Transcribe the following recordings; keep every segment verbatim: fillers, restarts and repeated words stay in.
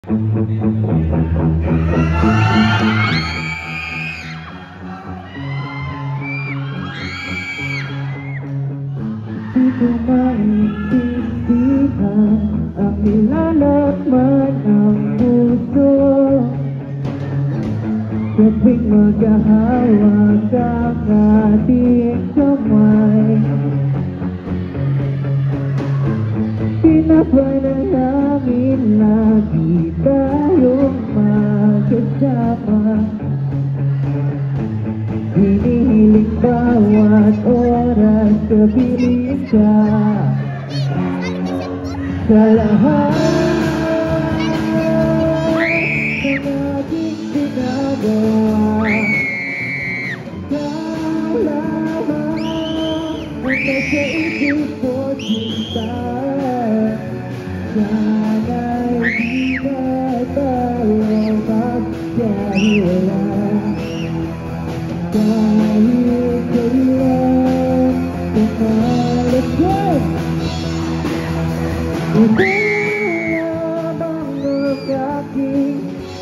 Di ko maintindihan ang nilalaman ng puso kapag maghahawak ang ating kamay. Pinapanalangin lagi tayong magkasama. Hinihiling bawat oras kapiling ka sa lahat ng ating ginagawa. Ikaw lamang ang nasa isip ko, sinta. Sana'y di na tayo magkahiwalay. Kahit kailan pumalatag, ikaw lamang ang aking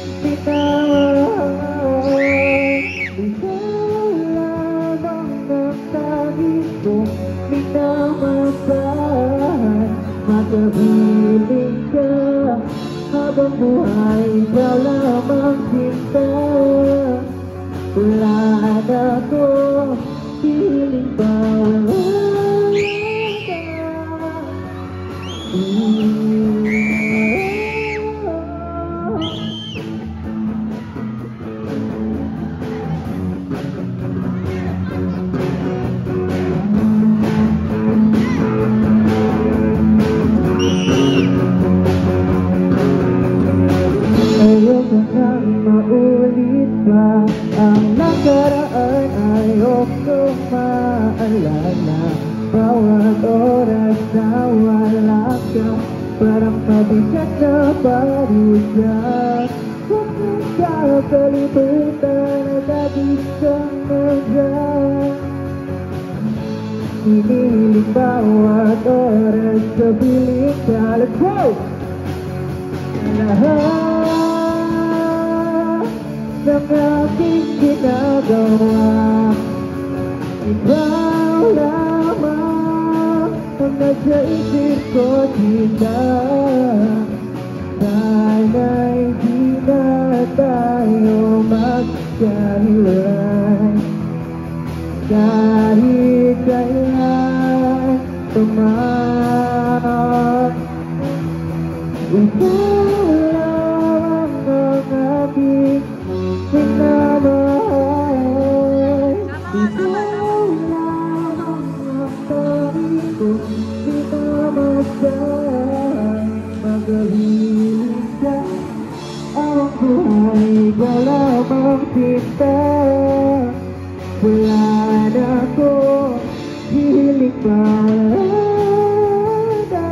minamahal. Ikaw lamang ang tanging kong minamahal. Magkahiling ka habang buhay, ikaw lamang sinta. Wala na ko, piling pa wala ka. Ayaw ko nang maulit pa ang nakaraan, ayaw ko maalala. Bawat oras na wala ka, parang mabigat na parusa. Bakit ka kalimutan na dati kang nandiyan? Hinihiling bawat oras sa piling ka. Let's go! Lahat ng aking ginagawa, ikaw lamang ang nasa isip ko, tita. Sana'y di na tayo magkahiwalay. Kahit kailan tumahan, ikaw lamang ang aking minamahal. Ikaw lamang ang tanging kong minamahal. Magaling ka ang buhay, ikaw lamang sinta. Wala na ko, hiling pa wala na.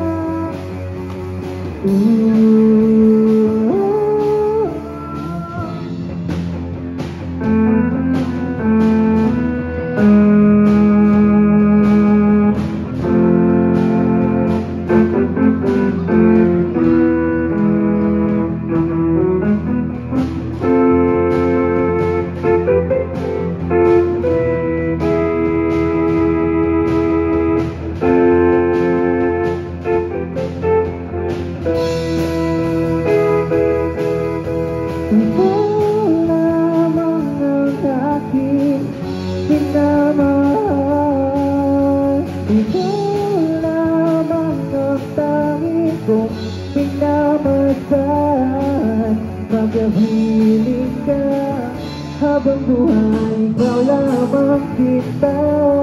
Magkahiling ka habang buhay, ikaw lamang kita.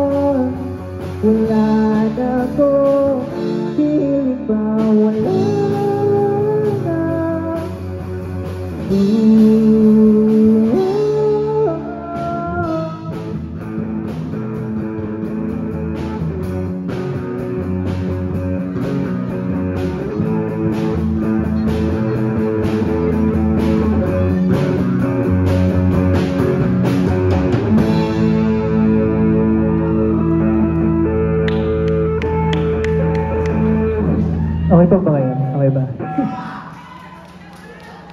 Wala na ko, hiling pa wala na. Okay pa ba kayo? Okay ba?